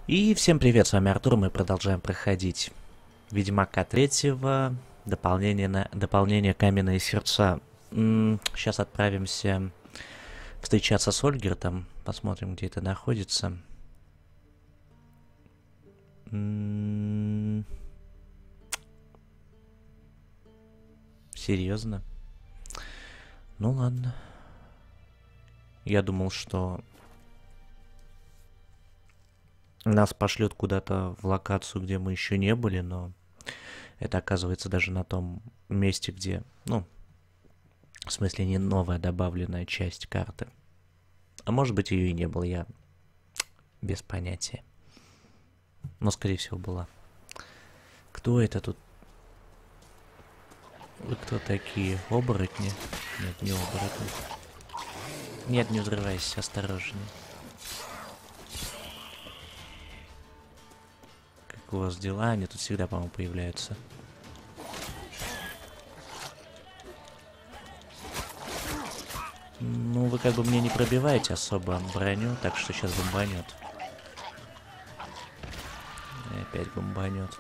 И всем привет, с вами Артур, мы продолжаем проходить Ведьмака третьего, дополнение Каменные сердца. Сейчас отправимся встречаться с Ольгертом, посмотрим, где это находится. Серьезно? Ну ладно. Я думал, что нас пошлет куда-то в локацию, где мы еще не были, но это оказывается даже на том месте, где, ну, в смысле не новая добавленная часть карты. А может быть ее и не было, я без понятия. Но скорее всего была. Кто это тут? Вы кто такие? Оборотни? Нет, не оборотни. Нет, не взрывайся, осторожнее. Как у вас дела? Они тут всегда, по-моему, появляются. Ну, вы как бы мне не пробиваете особо броню, так что сейчас бомбанет. И опять бомбанет.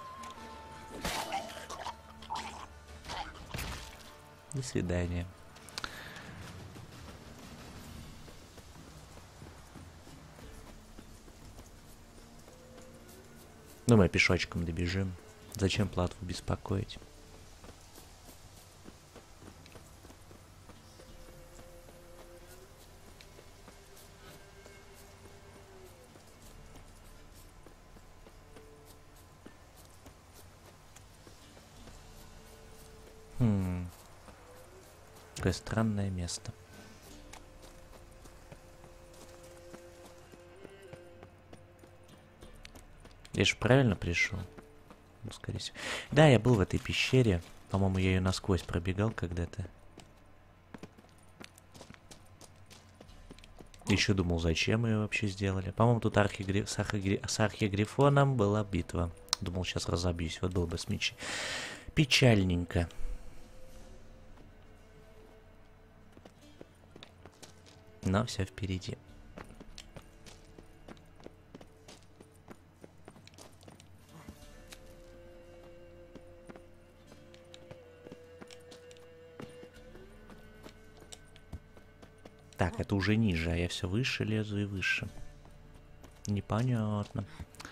До свидания. Ну, мы пешочком добежим. Зачем платву беспокоить? Какое странное место. Я же правильно пришел? Ну, скорее всего. Да, я был в этой пещере. По-моему, я ее насквозь пробегал когда-то. Еще думал, зачем ее вообще сделали. По-моему, тут с архигрифоном была битва. Думал, сейчас разобьюсь. Вот было бы с мечи. Печальненько. Но все впереди. Так, это уже ниже, а я все выше лезу и выше. Непонятно.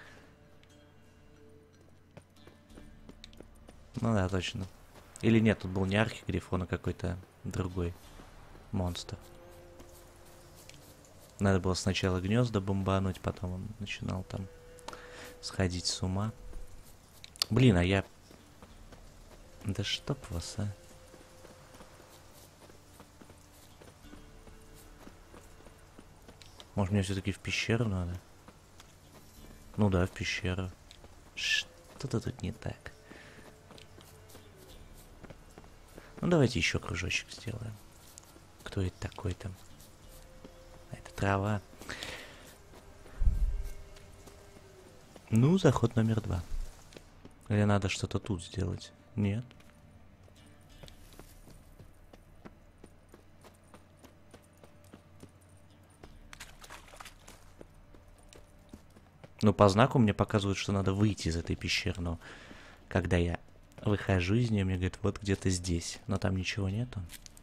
Ну да, точно. Или нет, тут был не архигрифон, а какой-то другой монстр. Надо было сначала гнезда бомбануть, потом он начинал там сходить с ума. Блин, а я... Да чтоб вас, а. Может, мне все-таки в пещеру надо? Ну да, в пещеру. Что-то тут не так. Ну, давайте еще кружочек сделаем. Кто это такой там? Это трава. Ну, заход номер 2. Или надо что-то тут сделать? Нет. Ну, по знаку мне показывают, что надо выйти из этой пещеры, но когда я выхожу из нее, мне говорят, вот где-то здесь. Но там ничего нету.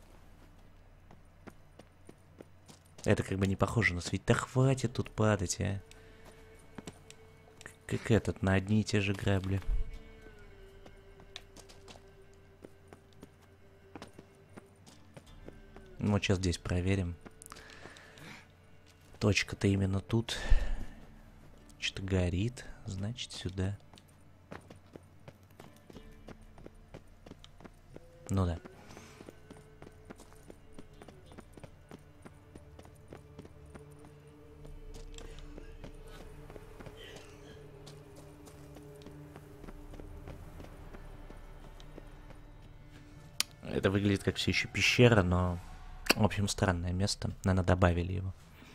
Это как бы не похоже на свет. Да хватит тут падать, а. Как этот, на одни и те же грабли. Ну, вот сейчас здесь проверим. Точка-то именно тут. Что-то горит. Значит, сюда. Ну да. Это выглядит как все еще пещера, но, в общем, странное место. Наверное, добавили его.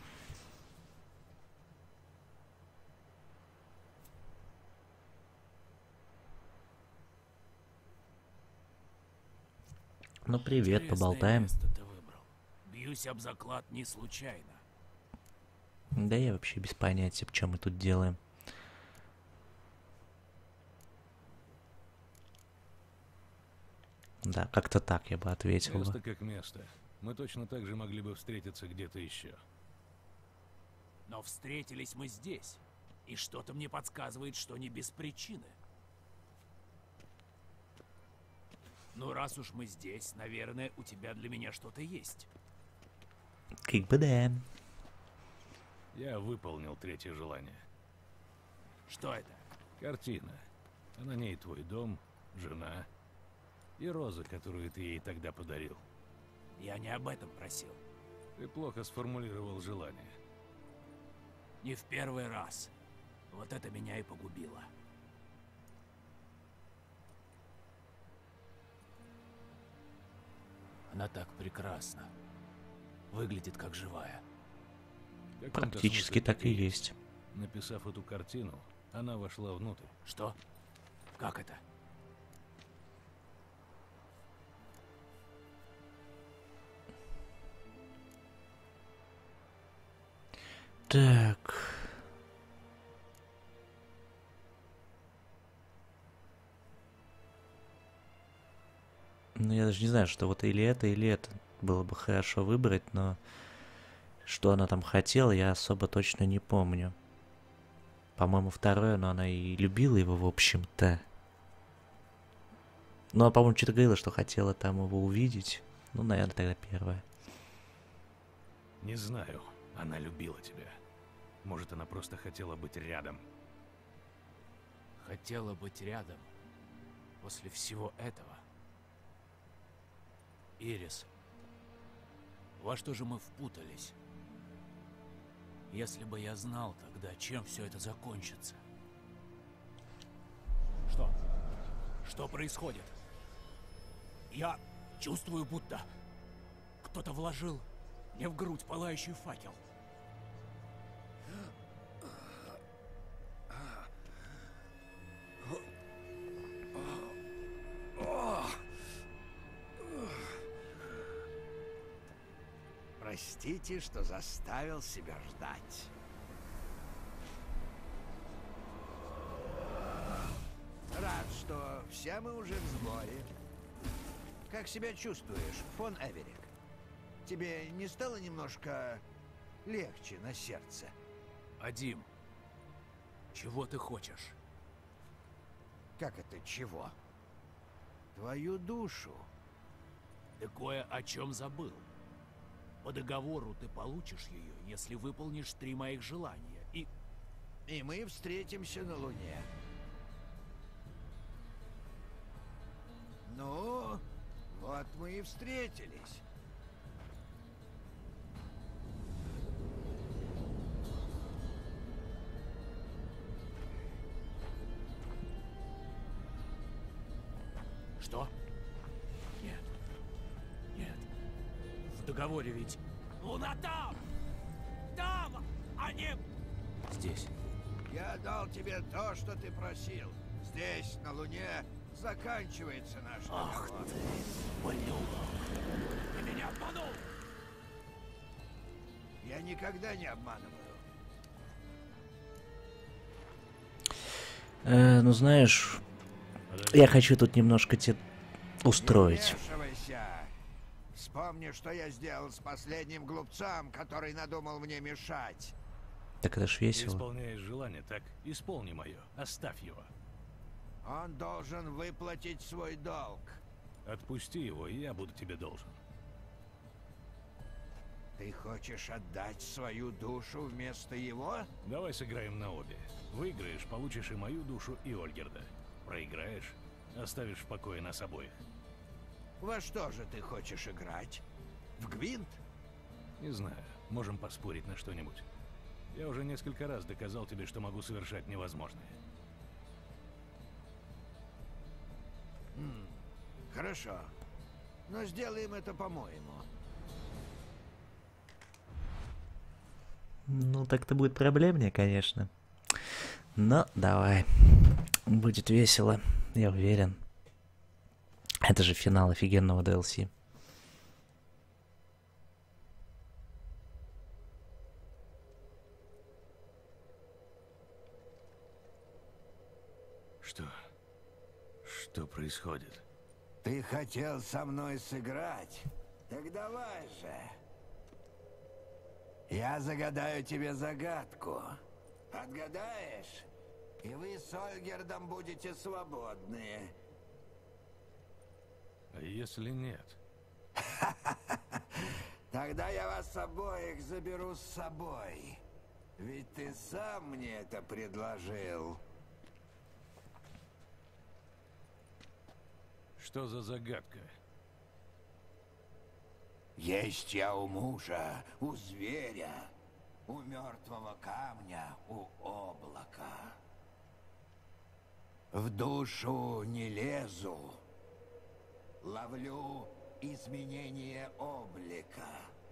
Ну, привет, поболтаем. Место ты выбрал. Бьюсь об заклад не случайно. Да я вообще без понятия, что мы тут делаем. Да, как-то так я бы ответил бы. Место как место. Мы точно так же могли бы встретиться где-то еще. Но встретились мы здесь. И что-то мне подсказывает, что не без причины. Ну, раз уж мы здесь, наверное, у тебя для меня что-то есть. Как бы да. Я выполнил третье желание. Что это? Картина. А на ней твой дом, жена и роза, которую ты ей тогда подарил. Я не об этом просил. Ты плохо сформулировал желание. Не в первый раз. Вот это меня и погубило. Она так прекрасна. Выглядит как живая. В каком-то Практически смысле так и есть. Написав эту картину, она вошла внутрь. Что? Как это? Так. Ну, я даже не знаю, что вот или это было бы хорошо выбрать, но что она там хотела, я особо точно не помню. По-моему, второе, но она и любила его, в общем-то. Ну, а по-моему, что-то говорила, что хотела там его увидеть. Ну, наверное, тогда первое. Не знаю, она любила тебя. Может, она просто хотела быть рядом. Хотела быть рядом. После всего этого. Ирис, во что же мы впутались? Если бы я знал тогда, чем все это закончится. Что? Что происходит? Я чувствую, будто кто-то вложил мне в грудь пылающий факел. Простите, что заставил себя ждать. Рад, что все мы уже в сборе. Как себя чувствуешь, фон Эверик? Тебе не стало немножко легче на сердце? Адим, чего ты хочешь? Как это чего? Твою душу. Ты кое о чем забыл. По договору ты получишь ее, если выполнишь 3 моих желания. И мы встретимся на Луне. Ну, вот мы и встретились. Что? Нет. Нет. В договоре ведь... Луна там! Там! А не... Здесь. Я дал тебе то, что ты просил. Здесь, на Луне, заканчивается наш Ах договор. ты, ублюдок! Ты меня обманул! Я никогда не обманываю. Ну, знаешь, я хочу тут немножко тебя устроить. Не вмешивайся. Вспомни, что я сделал с последним глупцом, который надумал мне мешать. Так это ж Ты весело. исполняешь желание, так? Исполни мое. Оставь его. Он должен выплатить свой долг. Отпусти его, и я буду тебе должен. Ты хочешь отдать свою душу вместо его? Давай сыграем на обе. Выиграешь, получишь и мою душу, и Ольгерда. Проиграешь, оставишь в покое нас обоих. Во что же ты хочешь играть? В гвинт? Не знаю, можем поспорить на что-нибудь. Я уже несколько раз доказал тебе, что могу совершать невозможное. Хорошо. Но сделаем это по-моему. Ну, так-то будет проблемнее, конечно. Но давай. Будет весело, я уверен. Это же финал офигенного DLC. Что происходит? Ты хотел со мной сыграть? Так давай же. Я загадаю тебе загадку. Отгадаешь, и вы с Ольгердом будете свободны. А если нет? Тогда я вас обоих заберу с собой. Ведь ты сам мне это предложил. Что за загадка? Есть я у мужа, у зверя, у мертвого камня, у облака. В душу не лезу, ловлю изменение облика.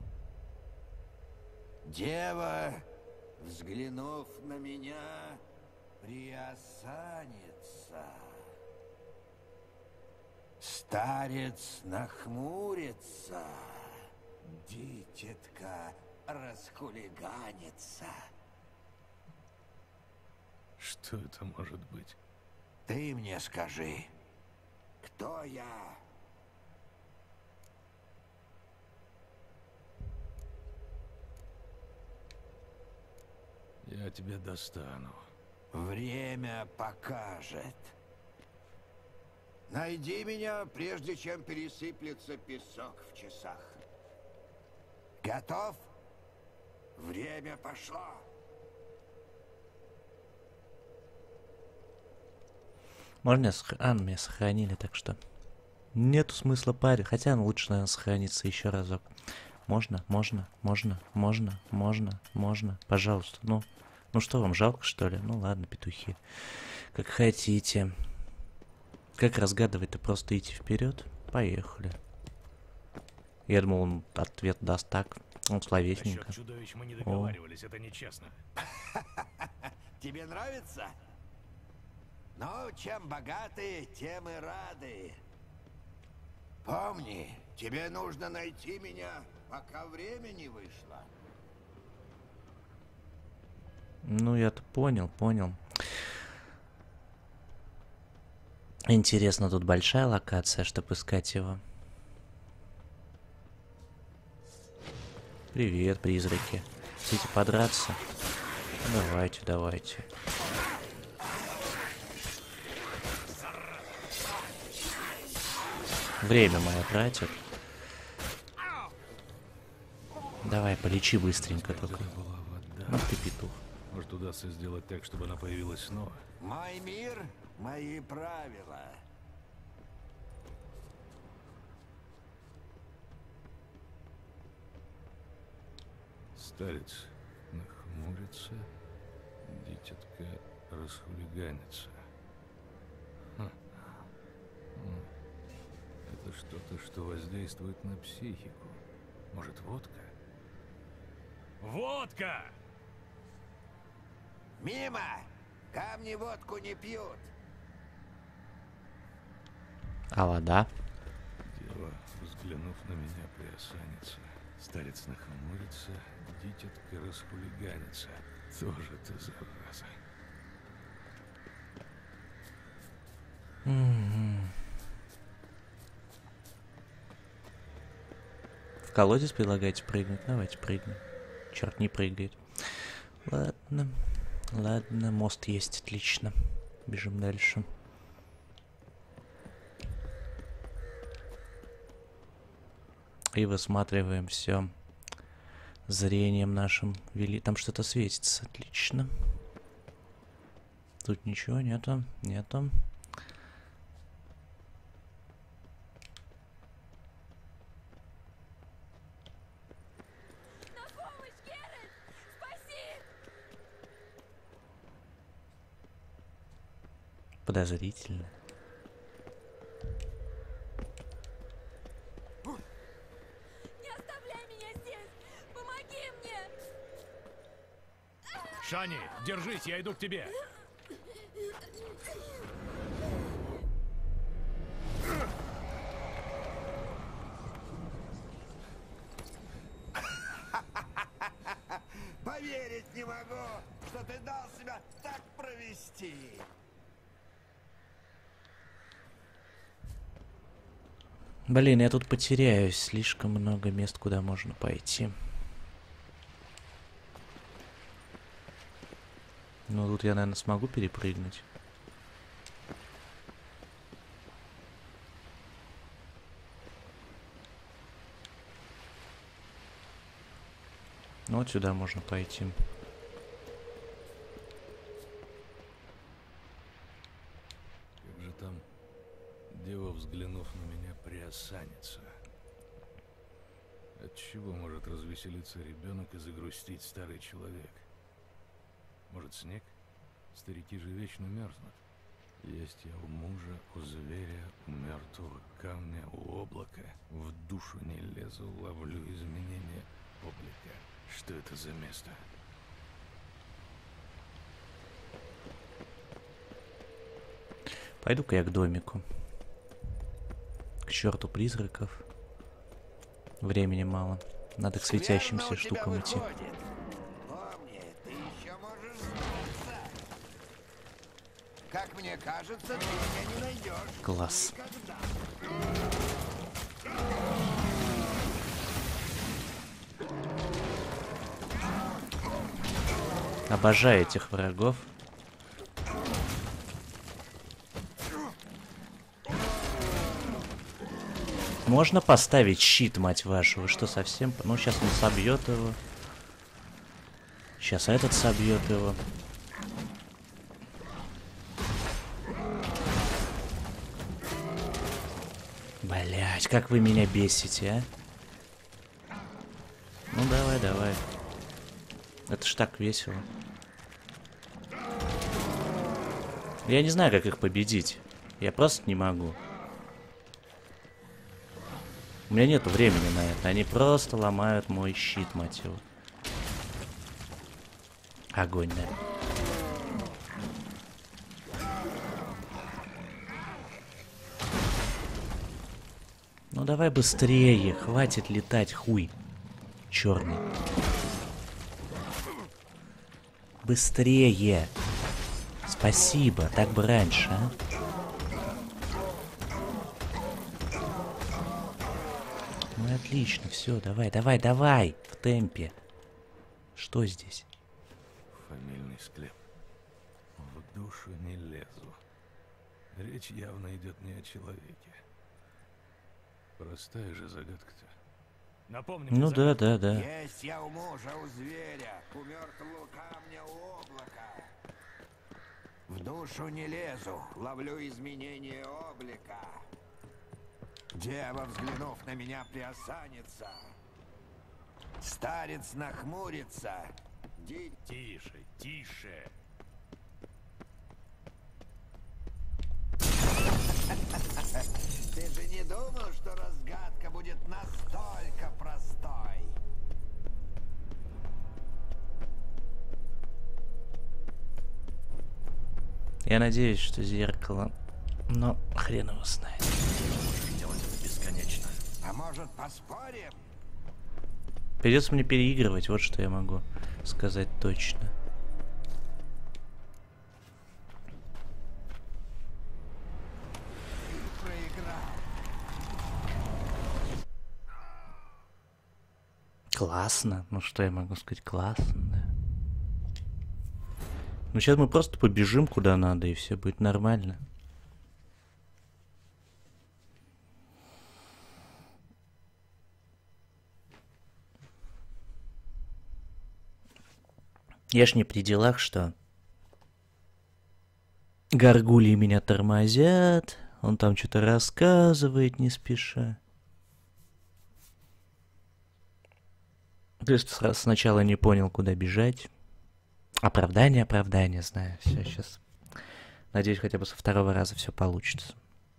Дева, взглянув на меня, приосанится. Старец нахмурится, дитятка расхулиганится. Что это может быть? Ты мне скажи, кто я? Я тебя достану. Время покажет. Найди меня, прежде чем пересыплется песок в часах. Готов? Время пошло. Можно меня сохранили, так что нету смысла парить. Хотя лучше, наверное, сохраниться еще разок. Можно. Пожалуйста. Ну что, вам жалко, что ли? Ну ладно, петухи. Как хотите. Как разгадывать-то? Просто идти вперед? Поехали. Я думал, он ответ даст так. Он словесненько. Насчет чудовищ мы не договаривались, это нечестно. Тебе нравится? Ну, чем богаты, тем и рады. Помни, тебе нужно найти меня, пока время не вышло. Ну, я-то понял. Интересно, тут большая локация, чтобы искать его. Привет, призраки. Хотите подраться? Давайте. Время мое тратит. Давай, полечи быстренько только. Это была вода. Ну ты петух. Может, удастся сделать так, чтобы она появилась снова? Мой мир, мои правила. Старец нахмурится, дитятка расхулиганится. Это что-то, что воздействует на психику. Может, водка? Водка! Мимо! Камни водку не пьют. А вода? Дева, взглянув на меня, приосанится. Старец нахмурится, дитятка расхулиганится. Тоже ты, зараза. В колодец предлагаете прыгнуть? Давайте прыгнем. Черт, не прыгает. Ладно, мост есть, отлично. Бежим дальше. И высматриваем все зрением нашим. Там что-то светится, отлично. Тут ничего нету. Подозрительно. Не оставляй меня здесь! Помоги мне! Шани, держись, я иду к тебе. Поверить не могу, что ты дал себя так провести. Блин, я тут потеряюсь. Слишком много мест, куда можно пойти. Ну, тут я, наверное, смогу перепрыгнуть. Ну, вот сюда можно пойти. Как же там дева, взглянув на меня, приосанится? От чего может развеселиться ребенок и загрустить старый человек? Может, снег? Старики же вечно мерзнут. Есть я у мужа, у зверя, у мертвого камня, у облака. В душу не лезу, ловлю изменения облика. Что это за место? Пойду-ка я к домику. К черту призраков. Времени мало. Надо к светящимся штукам идти. Помни, ты еще можешь сдаться. Как мне кажется, ты меня не найдешь. Класс. Никогда. Обожаю этих врагов. Можно поставить щит, мать вашу? Вы что, совсем... Ну, сейчас он собьет его. Сейчас этот собьет его. Блять, как вы меня бесите, а? Ну, давай, давай. Это ж так весело. Я не знаю, как их победить. Я просто не могу. У меня нету времени на это. Они просто ломают мой щит, мать его. Огонь, да. Ну давай быстрее. Хватит летать, хуй. Черный. Быстрее. Спасибо. Так бы раньше, а? Ну отлично, все, давай, давай, давай. В темпе. Что здесь? Фамильный склеп. В душу не лезу. Речь явно идет не о человеке. Простая же загадка-то. Напомни мне Ну да, загадку. да, да. Есть я у мужа, у зверя, у мертвого камня, у облака. В душу не лезу, ловлю изменения облика. Дева, взглянув на меня, приосанится. Старец нахмурится. Тише, тише. Ты же не думал, что разгадка будет настолько простой? Я надеюсь, что зеркало... Но хрен его знает. Делать это бесконечно. А может, поспорим? Придется мне переигрывать, вот что я могу сказать точно. Проиграл. Классно. Ну что я могу сказать? Классно, да. Ну сейчас мы просто побежим куда надо, и все будет нормально. Я ж не при делах, что горгульи меня тормозят, он там что-то рассказывает не спеша. То есть сначала не понял, куда бежать. Оправдание, оправдание, знаю. Все, сейчас. Надеюсь, хотя бы со второго раза все получится.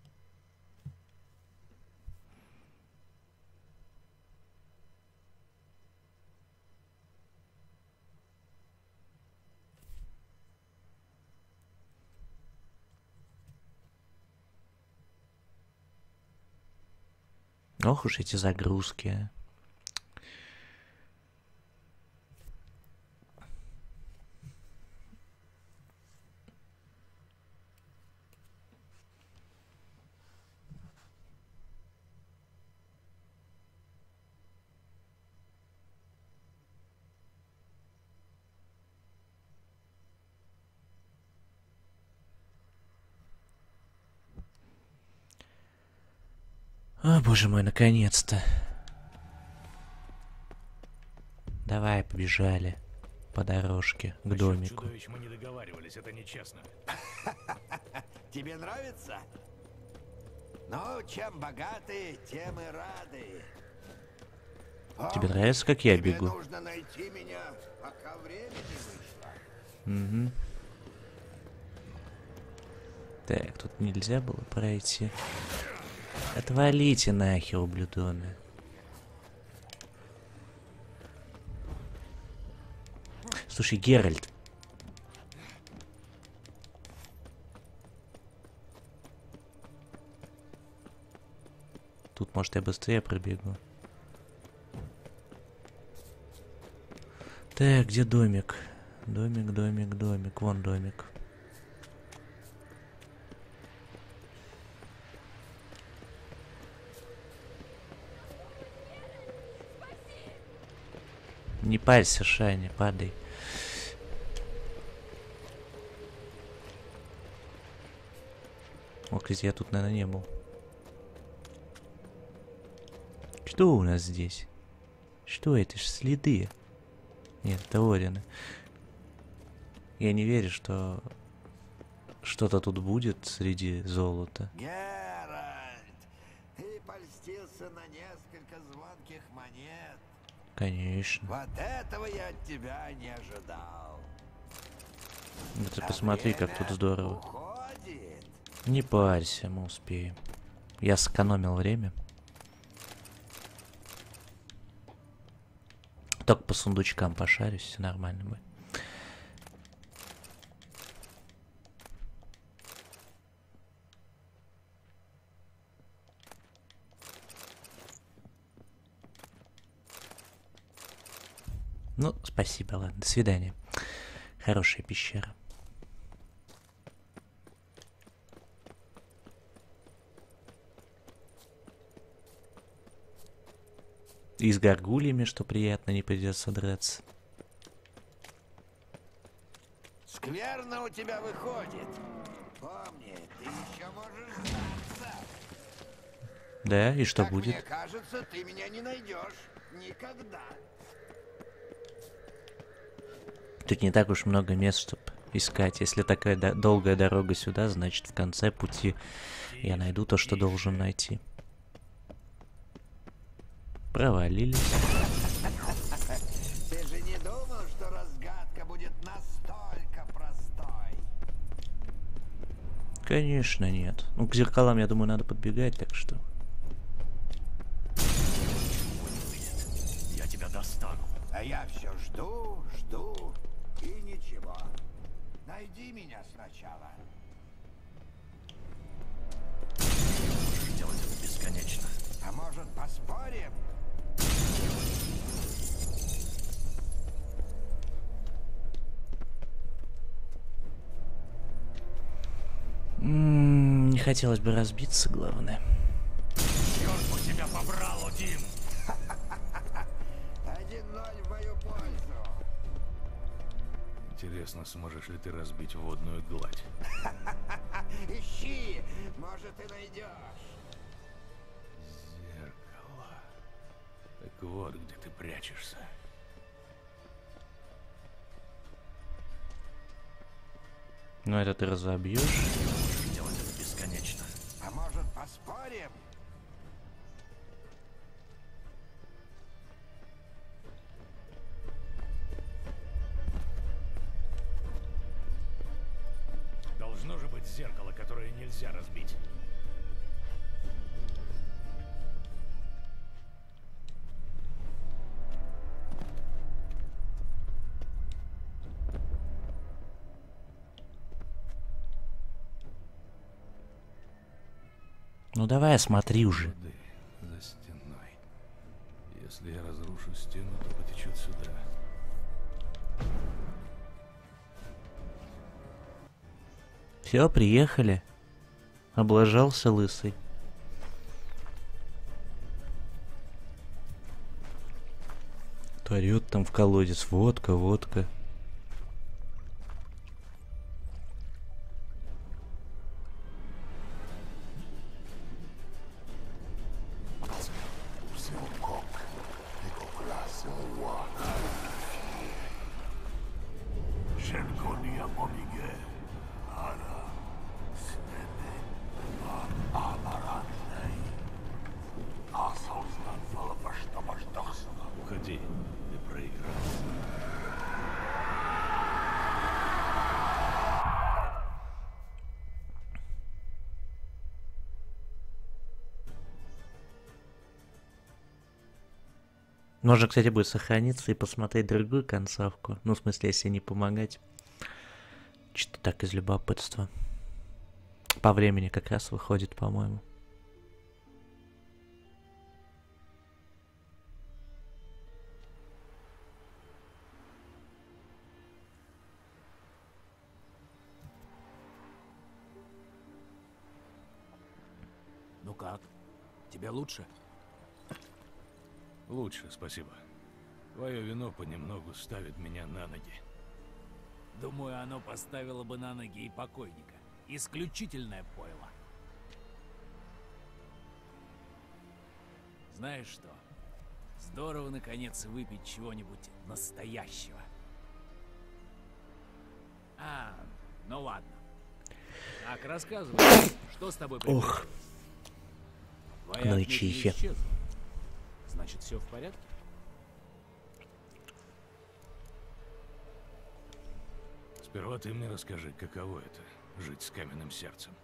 Ох уж эти загрузки, а. О, боже мой, наконец-то. Давай, побежали по дорожке к домику. Чудовищ мы не договаривались, это нечестно. Тебе нравится? Ну, чем богаты, тем и рады. Тебе нравится, как я Тебе бегу? нужно найти меня, пока время не вышло. Угу. Так, тут нельзя было пройти. Отвалите нахер, ублюдоны. Слушай, Геральт. Тут, может, я быстрее пробегу. Так, где домик? Домик, домик, домик. Вон домик. Не парься, Шай, падай. О, кстати, я тут, наверное, не был. Что у нас здесь? Что это ж следы? Нет, это Орины. Я не верю, что что-то тут будет среди золота. Геральт, ты польстился на несколько звонких монет. Конечно. Вот этого я от тебя не ожидал. Да ты А посмотри, как тут время здорово. уходит. Не парься, мы успеем. Я сэкономил время. Только по сундучкам пошарюсь, все нормально будет. Ну, спасибо, ладно, до свидания. Хорошая пещера. И с горгульями, что приятно, не придется драться. Скверно у тебя выходит. Помни, ты еще можешь сдаться. Да, и что Как будет? мне кажется, ты меня не найдешь. Никогда. Тут не так уж много мест, чтобы искать. Если такая долгая дорога сюда, значит в конце пути я найду то, что должен найти. Провалились. Ты же не думал, что разгадка будет настолько простой? Конечно, нет. Ну, к зеркалам, я думаю, надо подбегать, так что... Я тебя достану. А я все жду, жду и ничего. Найди меня сначала. Можешь делать это бесконечно. А может, поспорим? Не хотелось бы разбиться, главное. Черт бы тебя побрал, Один! 1-0 в мою пользу. Интересно, сможешь ли ты разбить водную гладь? Ищи, может, и найдешь. Зеркало. Так вот, где ты прячешься. Ну, это ты разобьешь. Можешь делать это бесконечно. А может, поспорим? Должно же быть зеркало, которое нельзя разбить. Ну давай, смотри уже. Воды за стеной. Если я разрушу стену, то потечет сюда. Все, приехали. Облажался лысый. Орёт там в колодец. Водка, водка. Уходи, ты проиграл. Можно, кстати, будет сохраниться и посмотреть другую концовку. Ну, в смысле, если не помогать. Что-то так из любопытства. По времени как раз выходит, по-моему. Ну как? Тебе лучше? Лучше, спасибо. Твое вино понемногу ставит меня на ноги. Думаю, оно поставило бы на ноги и покойника. Исключительное пойло. Знаешь что? Здорово, наконец, выпить чего-нибудь настоящего. Ну ладно. Так, рассказывай, что с тобой приключилось? Ох. Твоя Ну и отметина чихи. исчезла. Значит, все в порядке? Сперва ты мне расскажи, каково это — жить с каменным сердцем.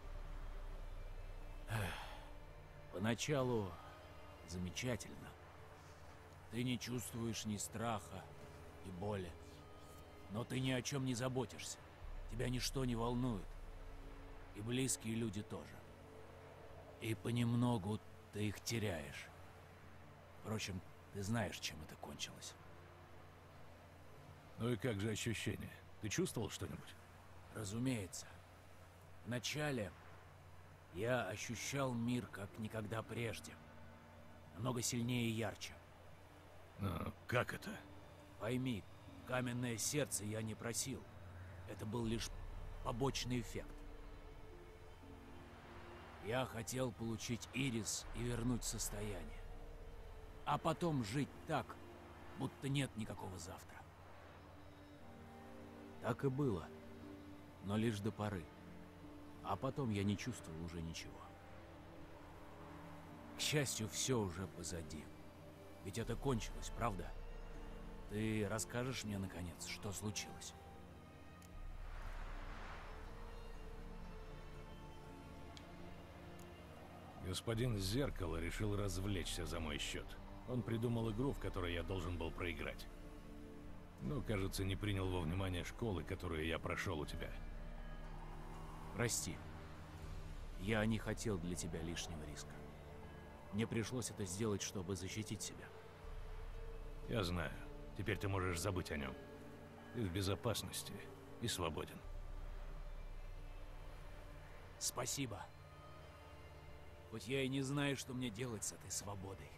Поначалу замечательно. Ты не чувствуешь ни страха, ни боли. Но ты ни о чем не заботишься. Тебя ничто не волнует. И близкие люди тоже. И понемногу ты их теряешь. Впрочем, ты знаешь, чем это кончилось. Ну и как же ощущения? Ты чувствовал что-нибудь? Разумеется. Вначале я ощущал мир как никогда прежде. Намного сильнее и ярче. Но как это? Пойми, каменное сердце я не просил. Это был лишь побочный эффект. Я хотел получить ирис и вернуть состояние. А потом жить так, будто нет никакого завтра. Так и было, но лишь до поры. А потом я не чувствовал уже ничего. К счастью, все уже позади. Ведь это кончилось, правда? Ты расскажешь мне, наконец, что случилось? Господин Зеркало решил развлечься за мой счет. Он придумал игру, в которой я должен был проиграть. Но, кажется, не принял во внимание школы, которую я прошел у тебя. Прости. Я не хотел для тебя лишнего риска. Мне пришлось это сделать, чтобы защитить себя. Я знаю. Теперь ты можешь забыть о нем. Ты в безопасности и свободен. Спасибо. Хоть я и не знаю, что мне делать с этой свободой.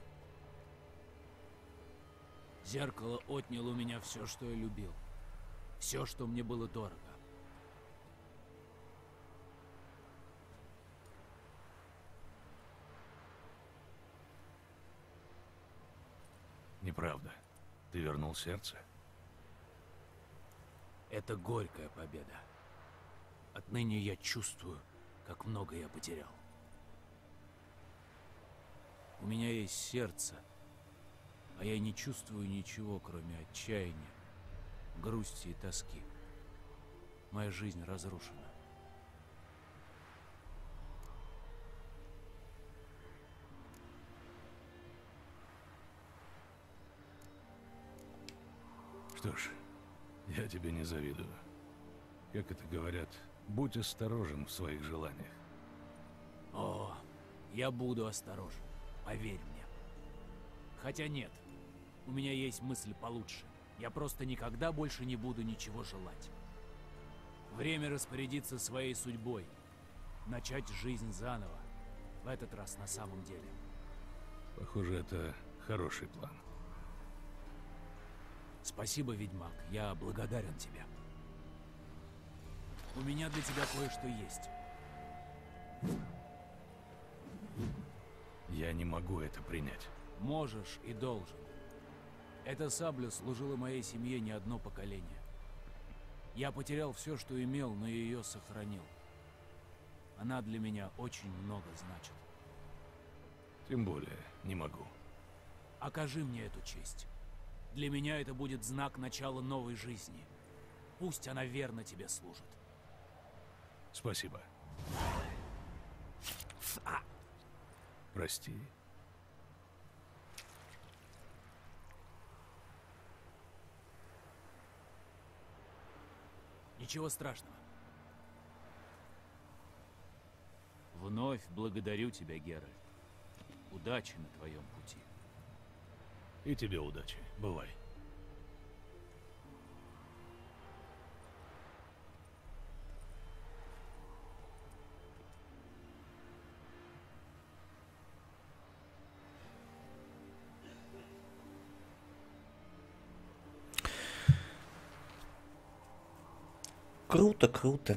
Зеркало отняло у меня все, что я любил. Все, что мне было дорого. Неправда. Ты вернул сердце? Это горькая победа. Отныне я чувствую, как много я потерял. У меня есть сердце, а я не чувствую ничего, кроме отчаяния, грусти и тоски. Моя жизнь разрушена. Что ж, я тебе не завидую. Как это говорят, будь осторожен в своих желаниях. О, я буду осторожен, поверь мне. Хотя нет, у меня есть мысль получше. Я просто никогда больше не буду ничего желать. Время распорядиться своей судьбой. Начать жизнь заново. В этот раз на самом деле. Похоже, это хороший план. Спасибо, ведьмак. Я благодарен тебе. У меня для тебя кое-что есть. Я не могу это принять. Можешь и должен. Эта сабля служила моей семье не одно поколение. Я потерял все, что имел, но ее сохранил. Она для меня очень много значит. Тем более, не могу. Окажи мне эту честь. Для меня это будет знак начала новой жизни. Пусть она верно тебе служит. Спасибо. Прости. Ничего страшного. Вновь благодарю тебя, Геральт. Удачи на твоем пути. И тебе удачи. Бывай. Круто, круто.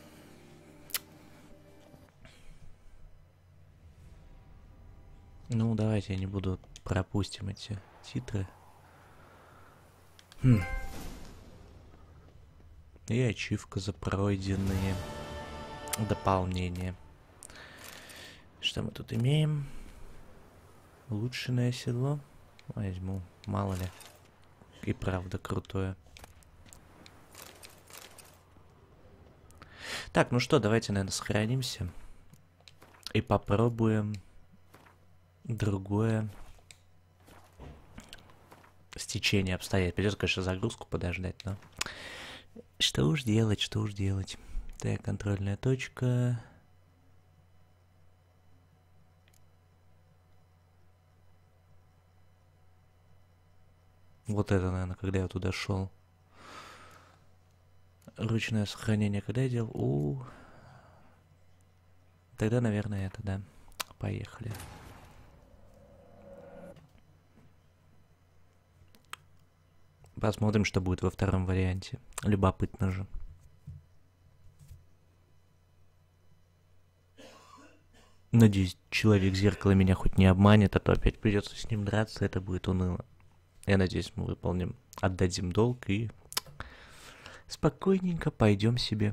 Ну, давайте я не буду, пропустим эти титры. И ачивка за пройденные дополнения. Что мы тут имеем? Улучшенное седло. Возьму, мало ли. И правда крутое. Так, ну что, давайте, наверное, сохранимся. И попробуем другое стечение обстоятельств. Придется, конечно, загрузку подождать, но... Что уж делать, что уж делать. Так, контрольная точка. Вот это, наверное, когда я туда шел. Ручное сохранение, когда я делал? Тогда, наверное, это, да. Поехали. Посмотрим, что будет во втором варианте. Любопытно же. Надеюсь, человек-зеркало меня хоть не обманет, а то опять придется с ним драться, это будет уныло. Я надеюсь, мы выполним, отдадим долг и спокойненько пойдем себе.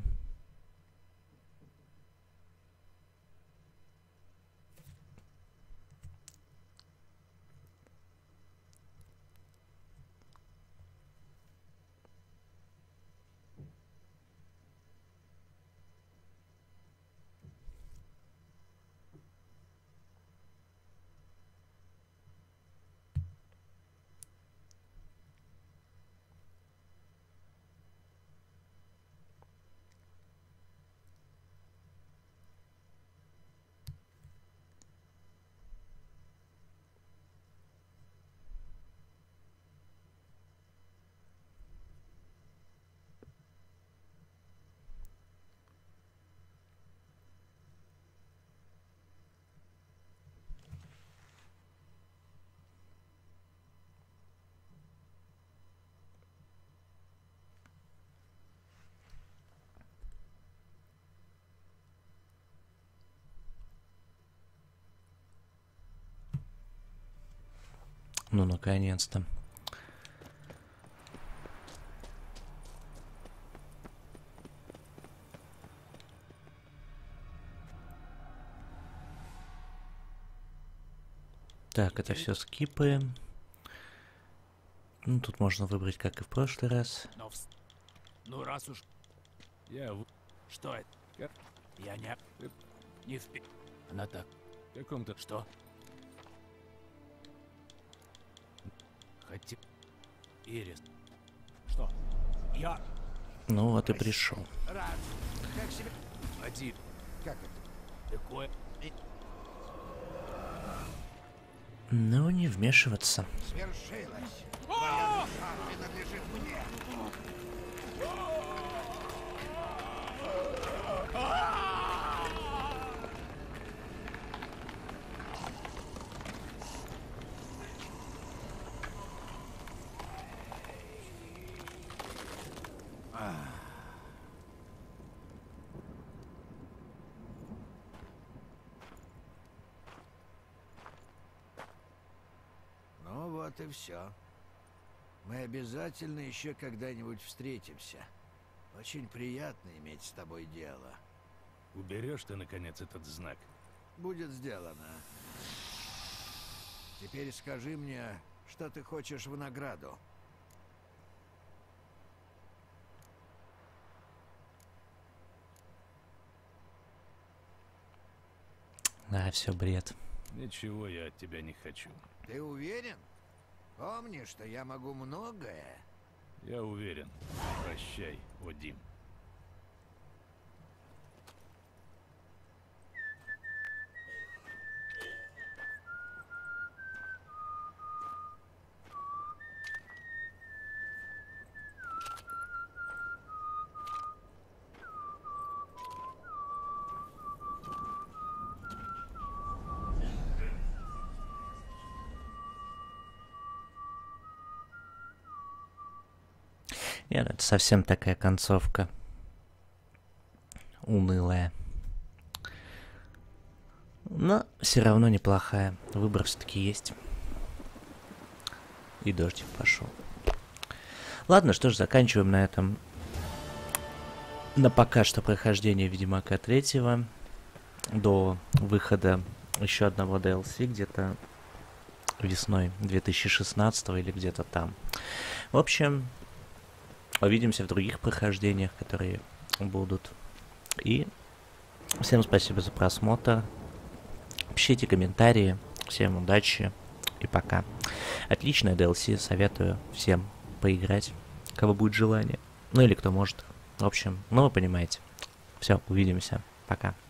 Ну, наконец-то. Так, это все скипаем. Ну, тут можно выбрать, как и в прошлый раз. Ну, раз уж... Что это? Как? Я не... Не в... Она так... В каком-то... Что? Хотел... Ирис. Что? Я... Ну, вот и пришел. Рад. Как себе... Один. Как это? Такое... Ну, не вмешиваться. Свершилось. Твоя душа принадлежит мне. Ну вот и все. Мы обязательно еще когда-нибудь встретимся. Очень приятно иметь с тобой дело. Уберешь ты, наконец, этот знак? Будет сделано. Теперь скажи мне, что ты хочешь в награду. Да, все бред. Ничего я от тебя не хочу. Ты уверен? Помни, что я могу многое. Я уверен. Прощай, Одим. Нет, это совсем такая концовка. Унылая. Но все равно неплохая. Выбор все-таки есть. И дождик пошел. Ладно, что ж, заканчиваем на этом. На пока что прохождение Ведьмака 3 до выхода еще одного DLC где-то весной 2016 или где-то там. В общем, увидимся в других прохождениях, которые будут. И всем спасибо за просмотр. Пишите комментарии. Всем удачи и пока. Отличное DLC, советую всем поиграть, кого будет желание. Ну или кто может. В общем, ну вы понимаете. Все, увидимся. Пока.